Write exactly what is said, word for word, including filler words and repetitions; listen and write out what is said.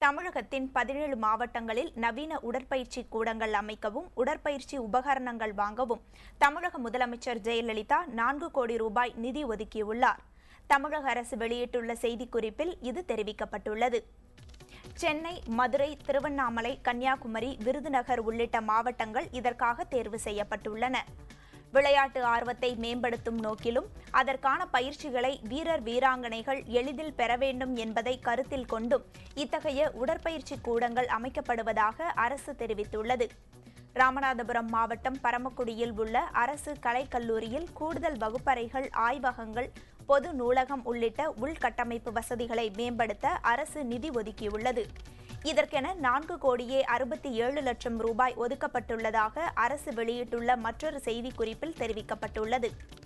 தமிழகத்தின் பதினேழு மாவட்டங்களில் நவீன உடற்பயிற்சி கூடங்கள் அமைக்கவும் உடற்பயிற்சி உபகரணங்கள் வாங்கவும் தமிழக முதலமைச்சர் ஜெயலலிதா நான்கு கோடி ரூபாய் நிதி ஒதுக்கியுள்ளார். தமிழக அரசு வெளியிட்டுள்ள செய்திக்குறிப்பில் இது தெரிவிக்கப்பட்டுள்ளது. சென்னை, மதுரை, திருவண்ணாமலை, கன்னியாகுமரி, விருதுநகர் உள்ளிட்ட மாவட்டங்கள் இதற்காக தேர்வு செய்யப்பட்டுள்ளன. விளையாட்டு ஆர்வத்தை மேம்படுத்தும் நோக்கிலும் அதற்கான பயிற்சிகளை வீரர் வீராங்கனைகள் எளிதில் பெற வேண்டும் என்பதை கருத்தில் கொண்டும் இத்தகைய உடற்பயிற்சி கூடங்கள் அமைக்கப்படுவதாக அரசு தெரிவித்துள்ளது. ராமநாதபுரம் மாவட்டம் பரமக்குடியில் உள்ள அரசு கலைக்கல்லூரியில் கூடுதல் வகுப்பறைகள், ஆய்வகங்கள், பொது நூலகம் உள்ளிட்ட உள்கட்டமைப்பு வசதிகளை மேம்படுத்த அரசு நிதி ஒதுக்கியுள்ளது. இதற்கென நான்கு கோடியே அறுபத்தி ஏழு லட்சம் ரூபாய் ஒதுக்கப்பட்டுள்ளதாக அரசு வெளியிட்டுள்ள மற்றொரு செய்திக்குறிப்பில் தெரிவிக்கப்பட்டுள்ளது.